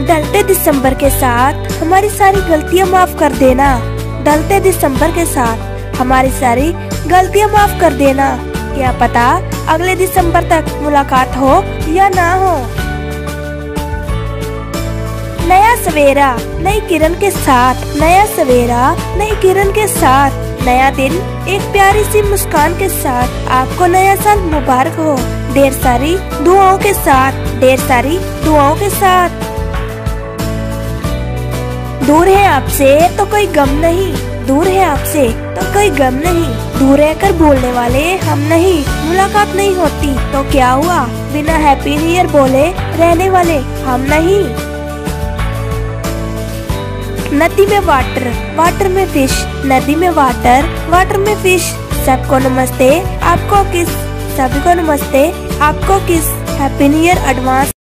ढलते दिसंबर के साथ हमारी सारी गलतियाँ माफ कर देना। ढलते दिसंबर के साथ हमारी सारी गलतियाँ माफ कर देना। क्या पता अगले दिसंबर तक मुलाकात हो या ना हो। नया सवेरा नई किरण के साथ, नया सवेरा नई किरण के साथ, नया दिन एक प्यारी सी मुस्कान के साथ। आपको नया साल मुबारक हो, ढेर सारी दुआओं के साथ, ढेर सारी दुआओं के साथ। दूर है आपसे तो कोई गम नहीं, दूर है आपसे तो कोई गम नहीं। दूर रहकर बोलने वाले हम नहीं, मुलाकात नहीं होती तो क्या हुआ, बिना हैप्पी न्यू ईयर बोले रहने वाले हम नहीं। नदी में वाटर, वाटर में फिश, नदी में वाटर, वाटर में फिश। सबको नमस्ते, आपको किस, सभी को नमस्ते, आपको किस। Happy new year advance.